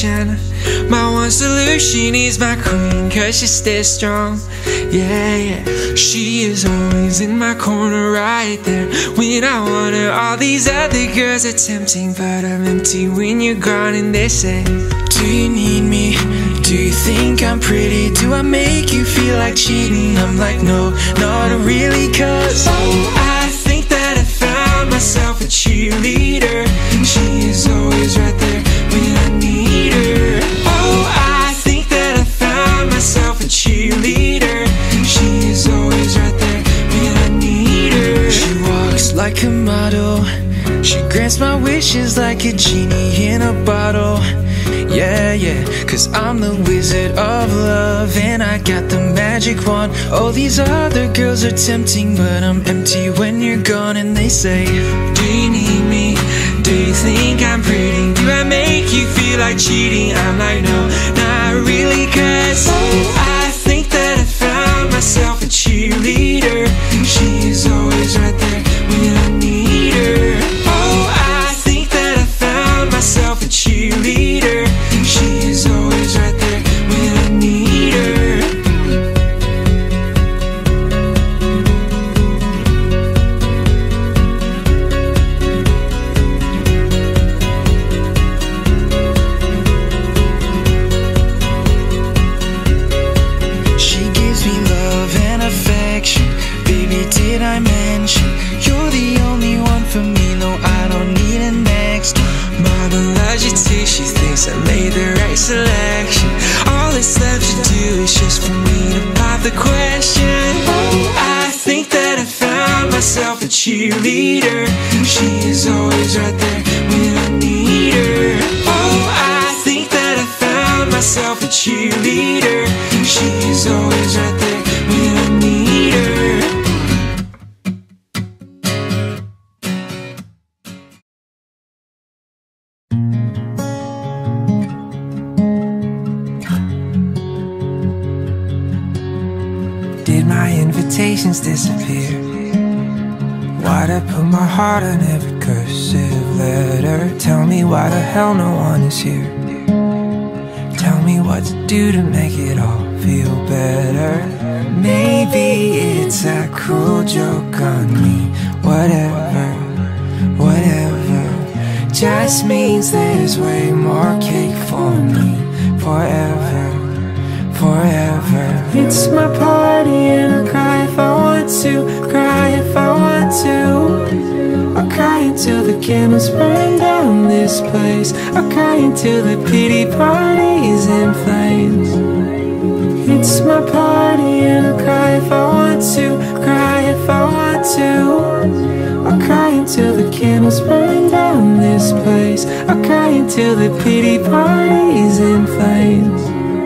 solution. My one solution is my queen, cause she stays strong. Yeah, yeah. She is always in my corner right there when I want her. All these other girls are tempting, but I'm empty when you're gone. And they say, do you need me? Do you think I'm pretty? Do I make you feel like cheating? I'm like, no, not really, cause I think that I found myself a cheerleader. She is always right there when I need her. Oh, I think that I found myself a cheerleader. She is always right there when I need her. She walks like a model, she grants my wishes like a genie in a bottle. Yeah, yeah, cause I'm the wizard of love and I got the magic wand. Oh, these other girls are tempting, but I'm empty when you're gone. And they say, do you need me? Do you think I'm pretty? Do I make you feel like cheating? I'm like, no, not really, cause I think that I found myself a cheerleader. She is always right there when I need her. Oh, I think that I found myself a cheerleader. She is always right there when I need her. She gives me love and affection. Baby, did I mention you're the only one for me? No, I don't need a next one. Mama loves you too, she thinks I made the right selection. All that's left to do is just for me to pop the question. Oh, I think that I found myself a cheerleader. She is always right there when I need her. Oh, I think that I found myself a cheerleader. She is always right there when I need her. Did my invitations disappear? Why'd I put my heart on every cursive letter? Tell me why the hell no one is here. Tell me what to do to make it all feel better. Maybe it's a cruel joke on me. Whatever, whatever, just means there's way more cake for me. Forever, forever. It's my party and I'll cry if I want to, cry if I want to. I'll cry until the candles burn down this place. I'll cry until the pity party's in flames. It's my party and I'll cry if I want to, cry if I want to. I'll cry until the candles burn down this place. I'll cry until the pity party's in flames.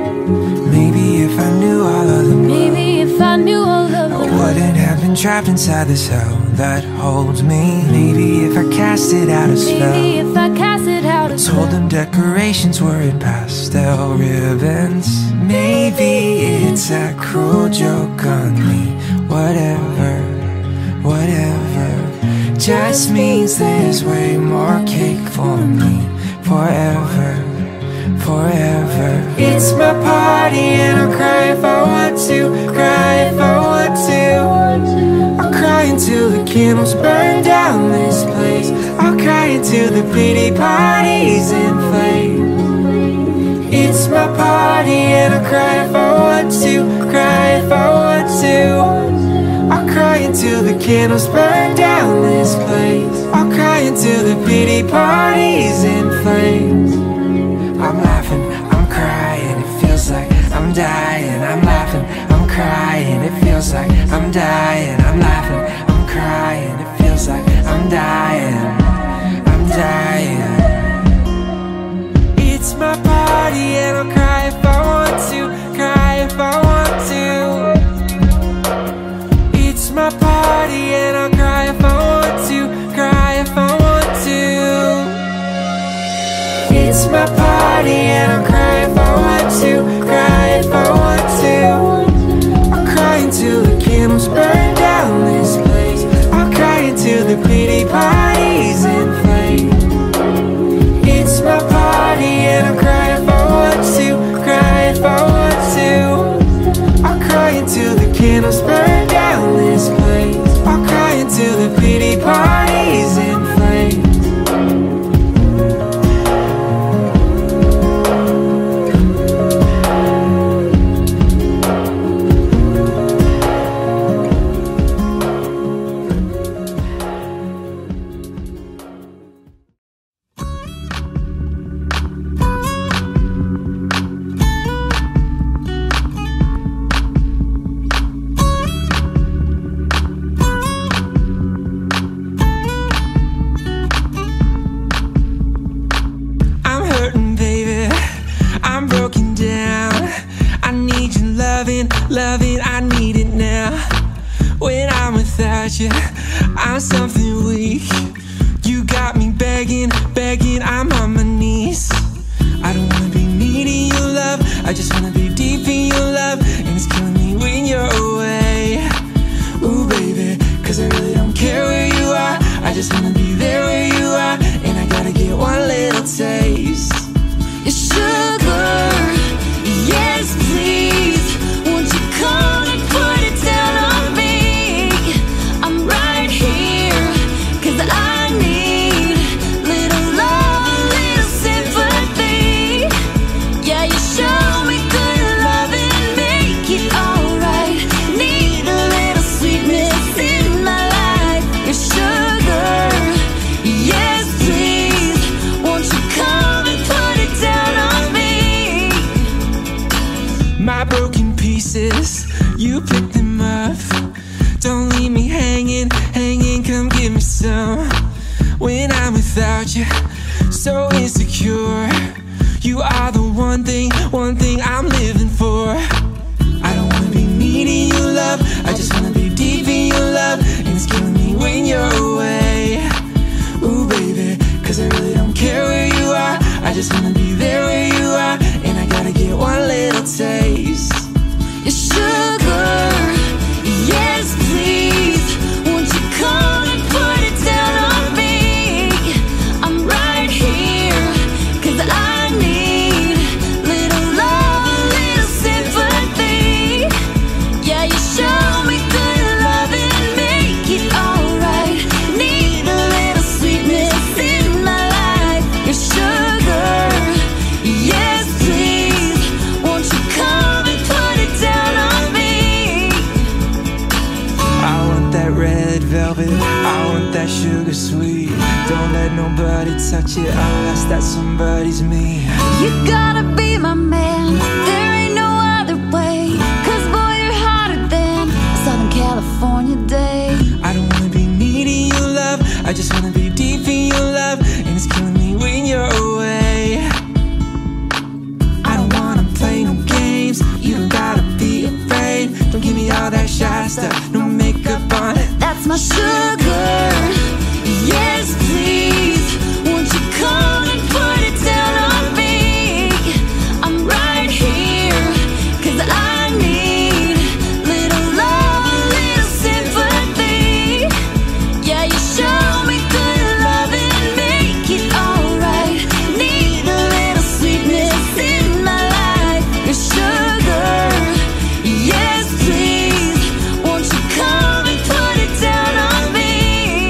Maybe if I knew all of them, maybe if I knew all of them, I wouldn't have been trapped inside this hell that holds me. Maybe if I cast it out a spell, maybe if I cast it out a spell, told them decorations were in pastel ribbons. Maybe it's a cruel joke on me. Whatever, whatever, just means there's way more cake for me. Forever, forever. It's my party and I'll cry if I want to, cry if I want to. I'll cry until the candles burn down this place. I'll cry until the pity party's in flames. It's my party and I'll cry if I want to, cry if I want to. I'll cry until the candles burn down this place. I'll cry until the pity party's in flames. I'm laughing, I'm crying, it feels like I'm dying. I'm laughing, I'm crying, it feels like I'm dying. I'm laughing, I'm crying, it feels like I'm dying. I'm dying. It's my party and I'll cry if I want to, cry if I want to. It's my party and I'll cry if I want to, cry if I want to. It's my party and I'll cry if I want to, cry if I want to. I'll cry until the candles burn down need it now. When I'm without you, I'm something weak. You got me begging, begging, I'm on my knees. I don't wanna be needing your love, I just wanna be deep in your love. And it's killing me when you're away. Ooh baby, cause I really don't care where you are, I just wanna be there where you are. And I gotta get one little taste. Your sugar, yes please. Won't you come and put it down on me? I'm right here, cause I need little love, a little sympathy. Yeah, you show me good love and make it alright. Need a little sweetness in my life. Your sugar, yes please. Won't you come and put it down on me? My broken pieces, you pick them up. Don't leave me hanging, hanging, come give me some. When I'm without you, so insecure. You are the one thing I'm living for. I don't wanna be needing your love, I just wanna be deep in your love. And it's killing me when you're away. Ooh baby, cause I really don't care where you are, I just wanna be there where you are. And I gotta get one little taste. Your sugar, yes please. Won't you come and put it down on me? I'm right here, cause I need little love, a little sympathy. Yeah, you show me good love and make it alright. Need a little sweetness in my life. Your sugar, yes please. Won't you come and put it down on me? I want that red velvet, I want that sugar sweet. Don't let nobody touch it unless that somebody's me. You gotta be my man, there ain't no other way. Cause boy, you're hotter than Southern California day. I don't wanna be needing your love, I just wanna be deep in your love. And it's killing me when you're away. I don't wanna play no games, you don't gotta be afraid. Don't give me all that shy stuff, no makeup on it. That's my sugar, yes please. Won't you come and put it down on me? I'm right here, cause I need little love, a little sympathy. Yeah, you show me good love and make it alright. Need a little sweetness in my life. Your sugar, yes please. Won't you come and put it down on me?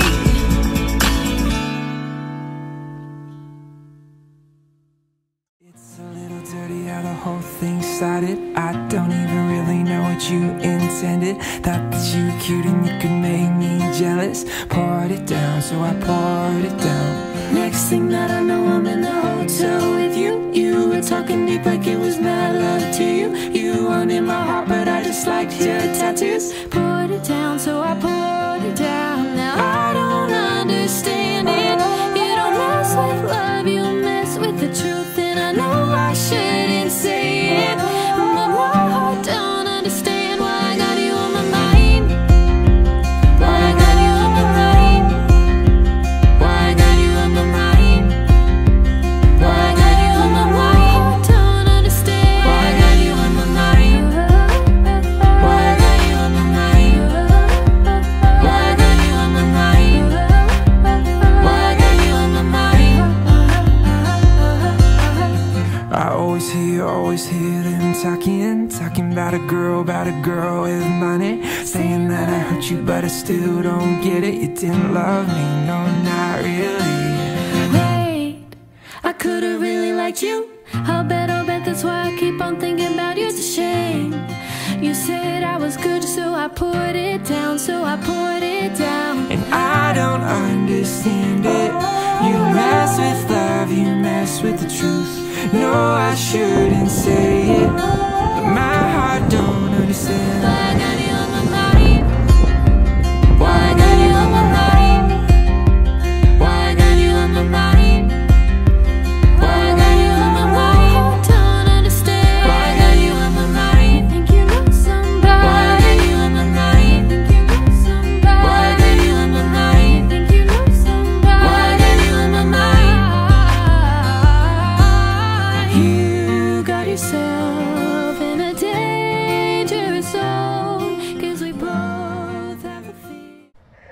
It's a little dirty how the whole thing started. I don't even really know what you intended. Thought that you were cute and you could make me jealous. Poured it down, so I poured it down. Next thing that I know, I'm in the hotel with you. You were talking deep like it was mad love to you. You weren't in my heart, but I just liked your tattoos. Poured it down, so I poured it down. Now I don't understand it. You don't mess with love, you mess with the truth. And I know I shouldn't say it, but my heart don't understand why I got you on my mind. Why I got you on my mind. Why I got you on my mind. Why I got you on my mind. Don't understand why I got you on my mind. Why I got you on my mind. Why I got you on my mind. Why I got you on my mind. I always hear them talking about a girl with money. Saying that I hurt you, but I still don't get it. You didn't love me, no, not really. Wait, I could've really liked you. I'll bet that's why I keep on thinking about you. It's a shame. You said I was good, so I poured it down, And I don't understand it. You mess with love, you mess with the truth. No, I shouldn't say it, but my heart don't understand. why I got you on my mind. Why I got you on my mind. Why I got you on my mind. Why I got you on my mind. Don't understand why I got you on my mind. Think you know somebody. Why I got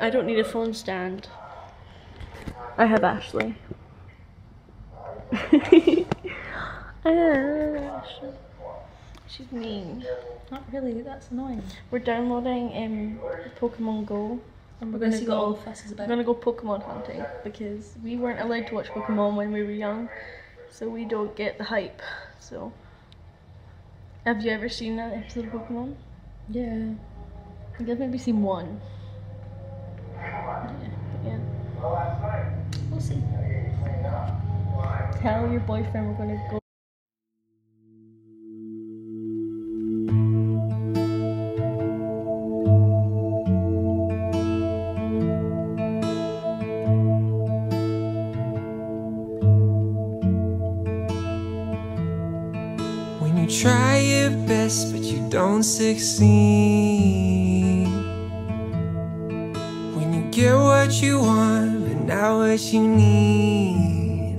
I don't need a phone stand. I have Ashley. I have Ashley. She's mean. Not really, that's annoying. We're downloading Pokemon Go. And we're gonna see what all go. the fuss is We're about. gonna go Pokemon hunting because we weren't allowed to watch Pokemon when we were young, so we don't get the hype. So, have you ever seen that episode of Pokemon? Yeah. I think I've maybe seen one. Yeah. We'll see. Tell your boyfriend we're gonna go. When you try your best but you don't succeed, when you get what you want but not what you need,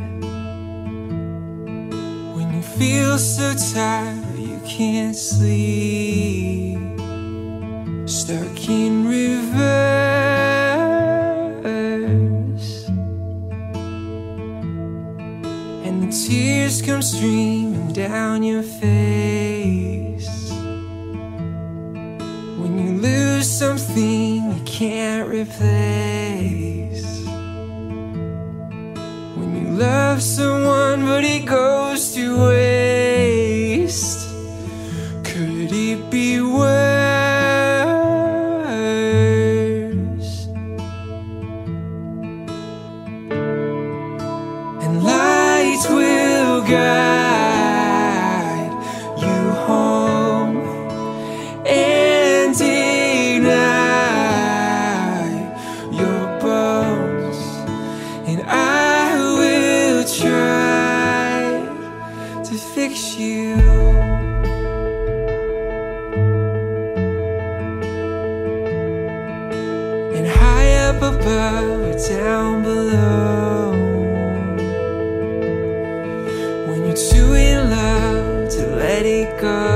when you feel so tired you can't sleep, stuck in reverse, and the tears come streaming down your face, when you lose something you can't replace, when you love someone but it goes to waste. Could it be worse? And lights will guide you home and ignite your bones, and I will try to fix you. And high up above or down below, when you're too in love to let it go.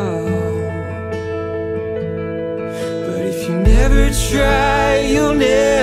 But if you never try, you'll never